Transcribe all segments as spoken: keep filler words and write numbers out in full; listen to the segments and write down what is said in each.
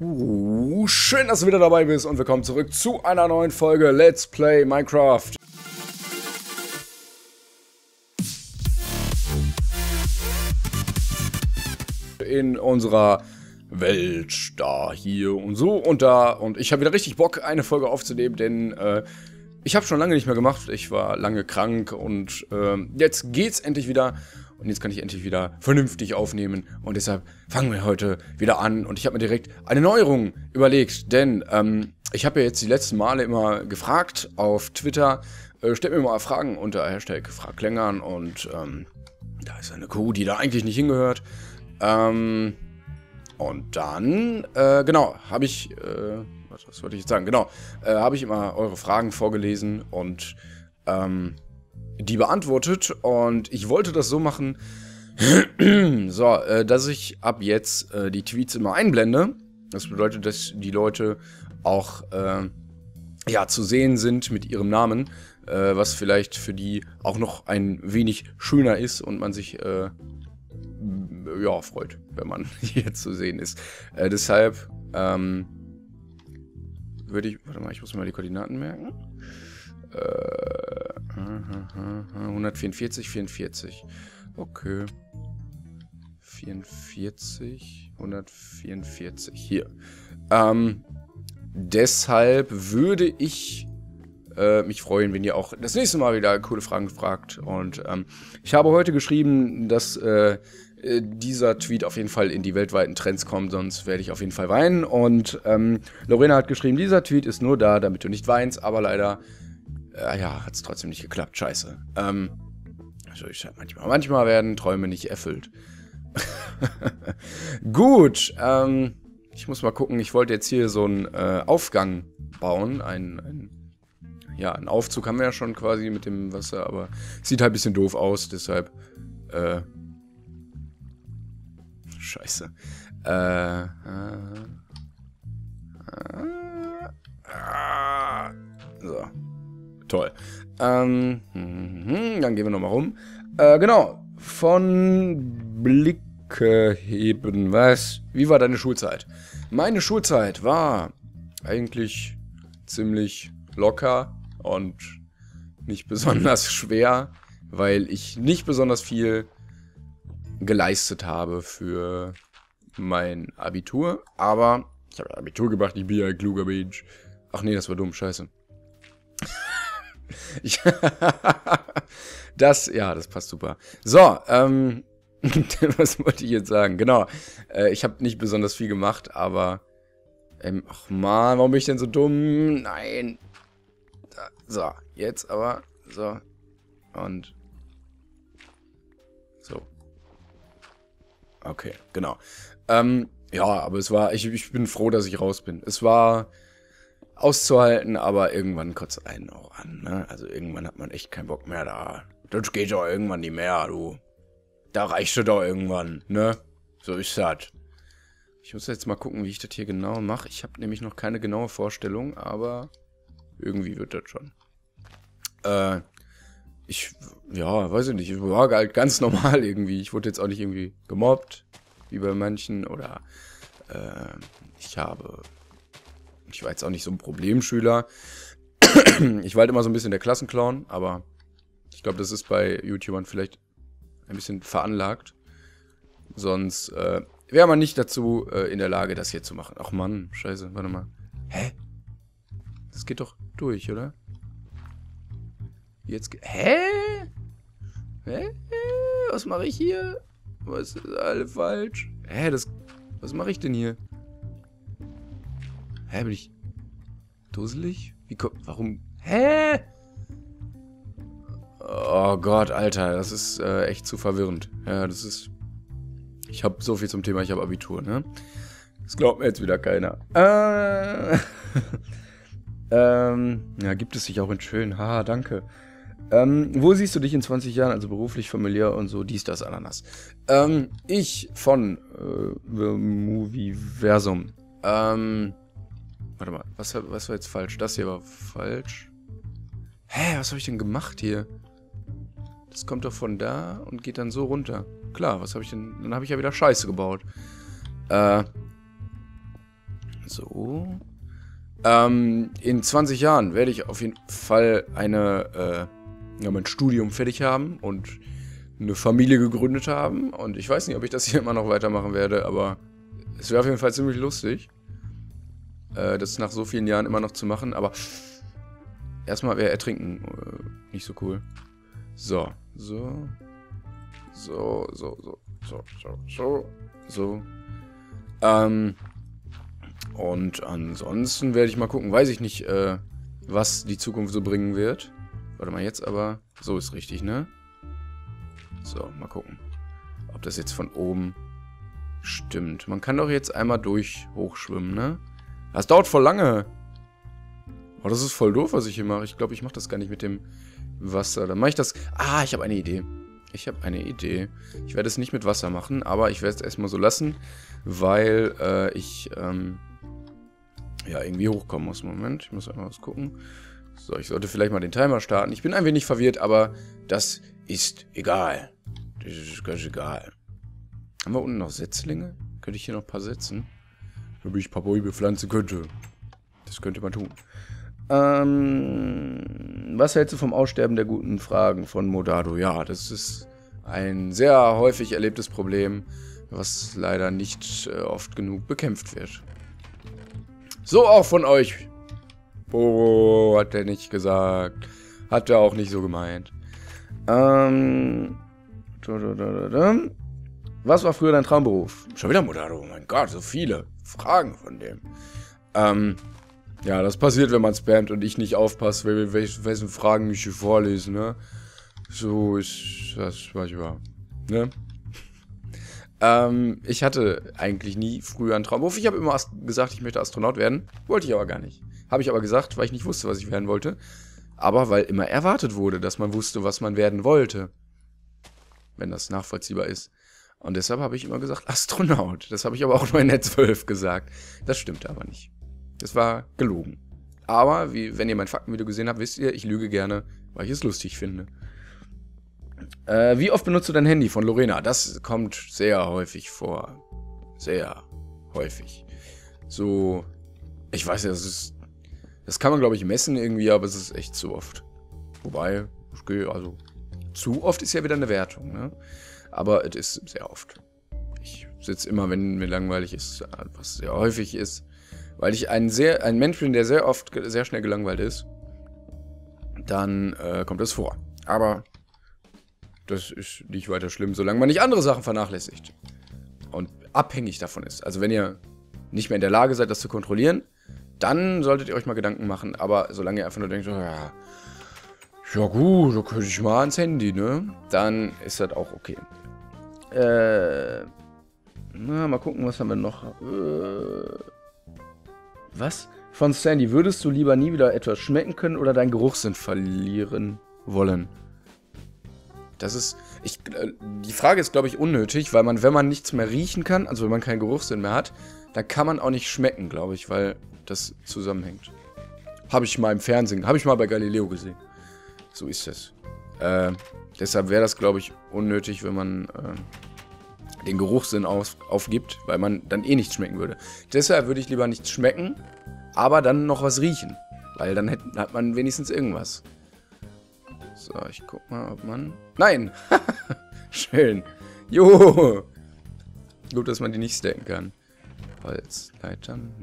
Uh, schön, dass du wieder dabei bist und willkommen zurück zu einer neuen Folge Let's Play Minecraft. In unserer Welt da, hier und so und da. Und ich habe wieder richtig Bock, eine Folge aufzunehmen, denn äh, ich habe schon lange nicht mehr gemacht. Ich war lange krank und äh, jetzt geht's endlich wieder. Und jetzt kann ich endlich wieder vernünftig aufnehmen. Und deshalb fangen wir heute wieder an. Und ich habe mir direkt eine Neuerung überlegt. Denn ähm, ich habe ja jetzt die letzten Male immer gefragt auf Twitter. Äh, stellt mir mal Fragen unter Hashtag Fraglängern. Und ähm, da ist eine Kuh, die da eigentlich nicht hingehört. Ähm, und dann, äh, genau, habe ich, äh, was, was wollte ich jetzt sagen? Genau, äh, habe ich immer eure Fragen vorgelesen und, ähm, die beantwortet. Und ich wollte das so machen, so, äh, dass ich ab jetzt äh, die Tweets immer einblende. Das bedeutet, dass die Leute auch, äh, ja, zu sehen sind mit ihrem Namen, äh, was vielleicht für die auch noch ein wenig schöner ist und man sich, äh, ja, freut, wenn man hier zu sehen ist. Äh, deshalb, ähm, würde ich, warte mal, ich muss mir mal die Koordinaten merken. Äh, hundertvierundvierzig, vierundvierzig. Okay. vierundvierzig, hundertvierundvierzig. Hier. Ähm, deshalb würde ich äh, mich freuen, wenn ihr auch das nächste Mal wieder coole Fragen fragt. Und ähm, ich habe heute geschrieben, dass äh, dieser Tweet auf jeden Fall in die weltweiten Trends kommt, sonst werde ich auf jeden Fall weinen. Und ähm, Lorena hat geschrieben, dieser Tweet ist nur da, damit du nicht weinst, aber leider Äh, ja, hat es trotzdem nicht geklappt. Scheiße. Ähm, also ich sag manchmal, manchmal werden Träume nicht erfüllt. Gut, ähm, ich muss mal gucken. Ich wollte jetzt hier so einen äh, Aufgang bauen. Ein, ein, ja, einen Aufzug haben wir ja schon quasi mit dem Wasser, aber sieht halt ein bisschen doof aus, deshalb, äh, Scheiße. Äh, äh, äh, so. Toll. Ähm, dann gehen wir nochmal rum. Äh, genau. Von Blicke heben. Was? Wie war deine Schulzeit? Meine Schulzeit war eigentlich ziemlich locker und nicht besonders schwer, weil ich nicht besonders viel geleistet habe für mein Abitur. Aber ich habe Abitur gemacht, ich bin ja ein kluger Mensch. Ach nee, das war dumm, scheiße. Ich das, ja, das passt super. So, ähm, was wollte ich jetzt sagen? Genau, äh, ich habe nicht besonders viel gemacht, aber, ähm, ach man, warum bin ich denn so dumm? Nein. So, jetzt aber, so, und, so. Okay, genau. Ähm, ja, aber es war, ich, ich bin froh, dass ich raus bin. Es war auszuhalten, aber irgendwann kotzt einen auch an, ne? Also irgendwann hat man echt keinen Bock mehr da. Das geht doch irgendwann nicht mehr, du. Da reicht es doch irgendwann, ne? So ist das. Ich muss jetzt mal gucken, wie ich das hier genau mache. Ich habe nämlich noch keine genaue Vorstellung, aber irgendwie wird das schon. Äh, ich, ja, weiß ich nicht, ich war halt ganz normal irgendwie. Ich wurde jetzt auch nicht irgendwie gemobbt, wie bei manchen, oder äh, ich habe... Ich war jetzt auch nicht so ein Problemschüler. Ich war halt immer so ein bisschen der Klassenclown, aber ich glaube, das ist bei YouTubern vielleicht ein bisschen veranlagt. Sonst äh, wäre man nicht dazu äh, in der Lage, das hier zu machen. Ach Mann, scheiße, warte mal. Hä? Das geht doch durch, oder? Jetzt geht... Hä? Hä? Was mache ich hier? Was ist alles falsch? Hä, das... Was mache ich denn hier? Hä, bin ich dusselig? Wie kommt... Warum... Hä? Oh Gott, Alter, das ist äh, echt zu verwirrend. Ja, das ist... Ich habe so viel zum Thema, ich habe Abitur, ne? Das glaubt mir jetzt wieder keiner. Äh... ähm... Ja, gibt es sich auch in schön. Haha, danke. Ähm, wo siehst du dich in zwanzig Jahren, also beruflich, familiär und so, dies, das, Ananas? Ähm, ich von äh, The Movieversum. Ähm... Warte mal, was, was war jetzt falsch? Das hier war falsch. Hä, was habe ich denn gemacht hier? Das kommt doch von da und geht dann so runter. Klar, was habe ich denn... Dann habe ich ja wieder Scheiße gebaut. Äh... So. Ähm, in zwanzig Jahren werde ich auf jeden Fall eine, äh, ja, mein Studium fertig haben und eine Familie gegründet haben. Und ich weiß nicht, ob ich das hier immer noch weitermachen werde, aber es wäre auf jeden Fall ziemlich lustig, äh, das nach so vielen Jahren immer noch zu machen. Aber erstmal wäre Ertrinken äh, nicht so cool. So, so, so, so, so, so, so, so, so. Ähm, und ansonsten werde ich mal gucken, weiß ich nicht, äh, was die Zukunft so bringen wird. Warte mal jetzt, aber so ist richtig, ne? So, mal gucken, ob das jetzt von oben stimmt. Man kann doch jetzt einmal durch hochschwimmen, ne? Das dauert voll lange. Oh, das ist voll doof, was ich hier mache. Ich glaube, ich mache das gar nicht mit dem Wasser. Dann mache ich das... Ah, ich habe eine Idee. Ich habe eine Idee. Ich werde es nicht mit Wasser machen, aber ich werde es erstmal so lassen, weil äh, ich ähm, ja irgendwie hochkommen muss. Moment, ich muss einmal was gucken. So, ich sollte vielleicht mal den Timer starten. Ich bin ein wenig verwirrt, aber das ist egal. Das ist ganz egal. Haben wir unten noch Setzlinge? Könnte ich hier noch ein paar setzen? Damit ich ein paar Bäume pflanzen könnte. Das könnte man tun. Ähm, was hältst du vom Aussterben der guten Fragen von Modado? Ja, das ist ein sehr häufig erlebtes Problem, was leider nicht äh, oft genug bekämpft wird. So auch von euch. Oh, hat er nicht gesagt. Hat er auch nicht so gemeint. Ähm, da, da, da, da. Was war früher dein Traumberuf? Schon wieder Modado, oh mein Gott, so viele Fragen von dem. Ähm, ja, das passiert, wenn man spammt und ich nicht aufpasse, welche, welche Fragen ich hier vorlese, ne? So ist das manchmal, ne? ähm, ich hatte eigentlich nie früher einen Traumberuf. Ich habe immer gesagt, ich möchte Astronaut werden. Wollte ich aber gar nicht. Habe ich aber gesagt, weil ich nicht wusste, was ich werden wollte. Aber weil immer erwartet wurde, dass man wusste, was man werden wollte. Wenn das nachvollziehbar ist. Und deshalb habe ich immer gesagt, Astronaut. Das habe ich aber auch nur in der zwölf gesagt. Das stimmte aber nicht. Das war gelogen. Aber, wie, wenn ihr mein Faktenvideo gesehen habt, wisst ihr, ich lüge gerne, weil ich es lustig finde. Äh, wie oft benutzt du dein Handy von Lorena? Das kommt sehr häufig vor. Sehr häufig. So, ich weiß ja, das ist, das kann man, glaube ich, messen irgendwie, aber es ist echt zu oft. Wobei, okay, also, zu oft ist ja wieder eine Wertung, ne? Aber es ist sehr oft. Ich sitze immer, wenn mir langweilig ist, was sehr häufig ist. Weil ich ein, sehr, ein Mensch bin, der sehr oft, sehr schnell gelangweilt ist. Dann äh, kommt das vor. Aber das ist nicht weiter schlimm, solange man nicht andere Sachen vernachlässigt. Und abhängig davon ist. Also wenn ihr nicht mehr in der Lage seid, das zu kontrollieren, dann solltet ihr euch mal Gedanken machen. Aber solange ihr einfach nur denkt, ja, ja gut, da könnte ich mal ans Handy, ne? Dann ist das auch okay. Äh, na, mal gucken, was haben wir noch. Äh, was? Von Sandy, würdest du lieber nie wieder etwas schmecken können oder deinen Geruchssinn verlieren wollen? Das ist, ich, äh, die Frage ist, glaube ich, unnötig, weil man, wenn man nichts mehr riechen kann, also wenn man keinen Geruchssinn mehr hat, dann kann man auch nicht schmecken, glaube ich, weil das zusammenhängt. Habe ich mal im Fernsehen, habe ich mal bei Galileo gesehen. So ist es. Äh, deshalb wäre das, glaube ich, unnötig, wenn man äh, den Geruchssinn auf, aufgibt, weil man dann eh nichts schmecken würde. Deshalb würde ich lieber nichts schmecken, aber dann noch was riechen. Weil dann hat, hat man wenigstens irgendwas. So, ich guck mal, ob man... Nein! Schön. Jo! Gut, dass man die nicht stacken kann. Holzleitern.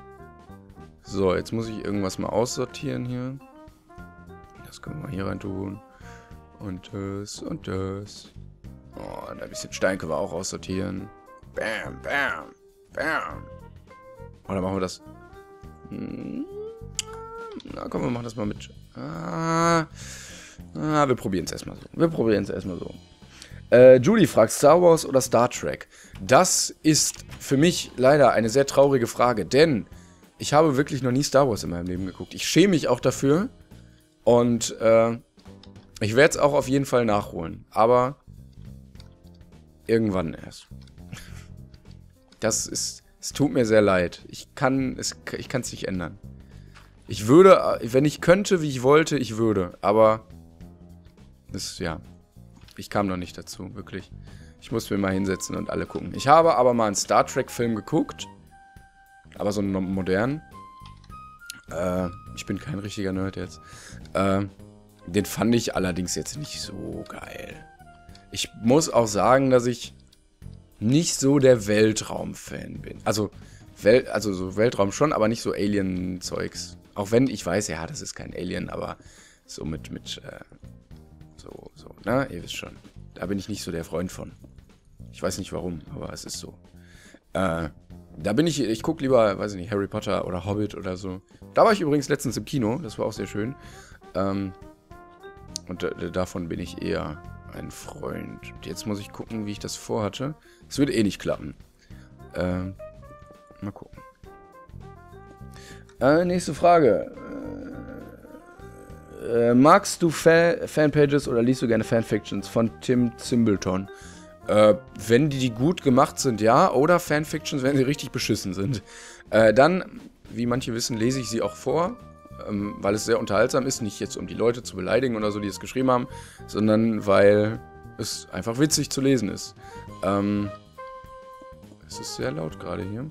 So, jetzt muss ich irgendwas mal aussortieren hier. Das können wir mal hier rein tun. Und das und das. Oh, und ein bisschen Stein können wir auch aussortieren. Bam, bam, bam. Oder machen wir das... Na komm, wir machen das mal mit... Ah, ah wir probieren es erstmal so. Wir probieren es erstmal so. Äh, Julie fragt, Star Wars oder Star Trek? Das ist für mich leider eine sehr traurige Frage, denn ich habe wirklich noch nie Star Wars in meinem Leben geguckt. Ich schäme mich auch dafür und äh, ich werde es auch auf jeden Fall nachholen, aber irgendwann erst. Das ist, es tut mir sehr leid. Ich kann es, ich kann es nicht ändern. Ich würde, wenn ich könnte, wie ich wollte, ich würde, aber das, ja, ich kam noch nicht dazu, wirklich. Ich muss mir mal hinsetzen und alle gucken. Ich habe aber mal einen Star Trek Film geguckt aber so einen modernen. Äh, ich bin kein richtiger Nerd jetzt. Äh, den fand ich allerdings jetzt nicht so geil. Ich muss auch sagen, dass ich nicht so der Weltraum-Fan bin. Also, Wel also so Weltraum schon, aber nicht so Alien-Zeugs. Auch wenn ich weiß, ja, das ist kein Alien, aber so mit, mit, äh, so, so, ne? Ihr wisst schon. Da bin ich nicht so der Freund von. Ich weiß nicht warum, aber es ist so. Äh, da bin ich, ich gucke lieber, weiß ich nicht, Harry Potter oder Hobbit oder so. Da war ich übrigens letztens im Kino, das war auch sehr schön. Ähm, und äh, davon bin ich eher ein Freund. Jetzt muss ich gucken, wie ich das vorhatte. Es würde eh nicht klappen. Ähm, mal gucken. Äh, nächste Frage. Äh, magst du Fa Fanpages oder liest du gerne Fanfictions von Tim Zimbleton? Äh, wenn die, die gut gemacht sind, ja. Oder Fanfictions, wenn sie richtig beschissen sind. Äh, dann, wie manche wissen, lese ich sie auch vor. Ähm, weil es sehr unterhaltsam ist. Nicht jetzt, um die Leute zu beleidigen oder so, die es geschrieben haben. Sondern weil es einfach witzig zu lesen ist. Ähm, es ist sehr laut gerade hier.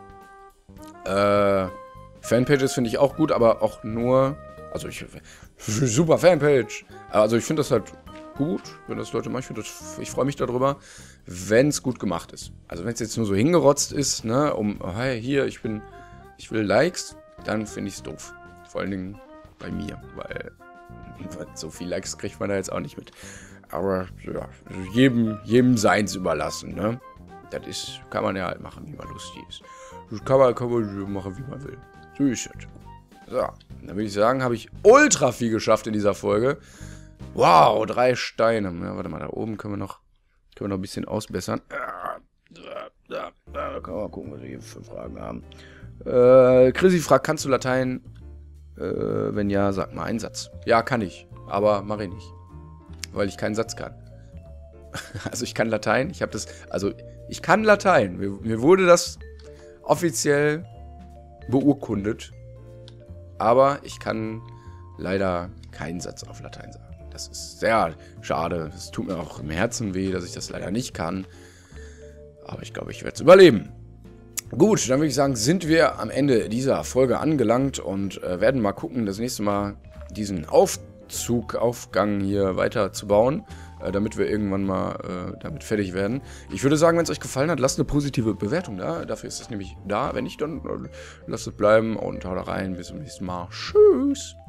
Äh, Fanpages finde ich auch gut, aber auch nur... Also ich... Super Fanpage! Also ich finde das halt gut, wenn das Leute machen. Ich, das, ich freue mich darüber, wenn es gut gemacht ist. Also wenn es jetzt nur so hingerotzt ist, ne, um, oh, hey, hier, ich bin... Ich will Likes, dann finde ich es doof. Vor allen Dingen bei mir, weil so viel Likes kriegt man da jetzt auch nicht mit. Aber ja, jedem, jedem seins überlassen, ne? Das ist, kann man ja halt machen, wie man lustig ist. Das kann man, kann man machen, wie man will. So ist es. So, dann würde ich sagen, habe ich ultra viel geschafft in dieser Folge. Wow, drei Steine. Ja, warte mal, da oben können wir noch, können wir noch ein bisschen ausbessern. Da kann man gucken, was wir hier für Fragen haben. Äh, Chrissy fragt, kannst du Latein? Äh, wenn ja, sag mal einen Satz. Ja, kann ich, aber mache ich nicht. Weil ich keinen Satz kann. Also ich kann Latein, ich habe das, also ich kann Latein. Mir, mir wurde das offiziell beurkundet. Aber ich kann leider keinen Satz auf Latein sagen. Das ist sehr schade. Es tut mir auch im Herzen weh, dass ich das leider nicht kann. Aber ich glaube, ich werde es überleben. Gut, dann würde ich sagen, sind wir am Ende dieser Folge angelangt und äh, werden mal gucken, das nächste Mal diesen Aufzug, Aufgang hier weiter zu bauen, äh, damit wir irgendwann mal äh, damit fertig werden. Ich würde sagen, wenn es euch gefallen hat, lasst eine positive Bewertung da. Dafür ist es nämlich da. Wenn nicht, dann äh, lasst es bleiben und haut rein. Bis zum nächsten Mal. Tschüss.